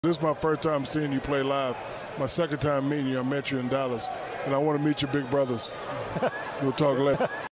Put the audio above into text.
This is my first time seeing you play live. My second time meeting you. I met you in Dallas, and I want to meet your big brothers. We'll talk later.